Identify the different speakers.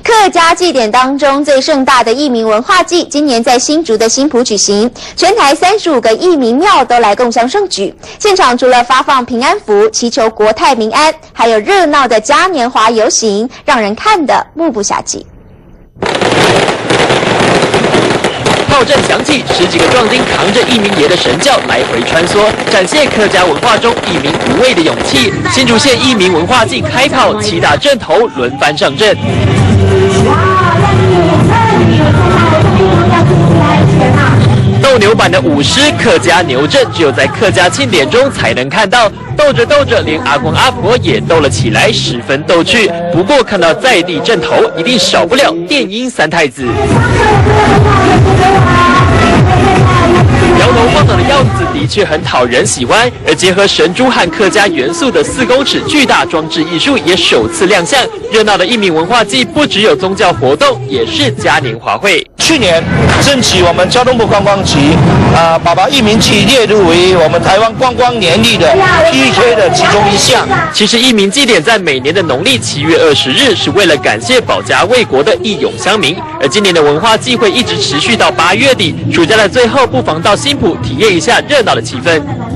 Speaker 1: 客家祭典当中最盛大的义民文化祭，今年在新竹的新埔举行，全台35个义民庙都来共襄盛举。现场除了发放平安符，祈求国泰民安，还有热闹的嘉年华游行，让人看得目不暇接。
Speaker 2: 炮阵响起，10几个壮丁扛着义民爷的神教来回穿梭，展现客家文化中义民无畏的勇气。新竹县义民文化祭开炮，7大阵头轮番上阵。 斗牛版的舞狮客家牛阵，只有在客家庆典中才能看到。斗着斗着，连阿公阿婆也斗了起来，十分逗趣。不过看到在地阵头，一定少不了电音三太子。 摇头晃脑的样子的确很讨人喜欢，而结合神猪和客家元素的4公尺巨大装置艺术也首次亮相。热闹的义民文化祭不只有宗教活动，也是嘉年华会。
Speaker 3: 去年争取我们交通部观光局把义民祭列入为我们台湾观光年历的 PK 的其中一项。
Speaker 2: 其实义民祭典在每年的农历7月20日，是为了感谢保家卫国的义勇乡民，而今年的文化祭会一直持续到8月底。暑假的最后，不妨到新埔体验一下热闹的气氛。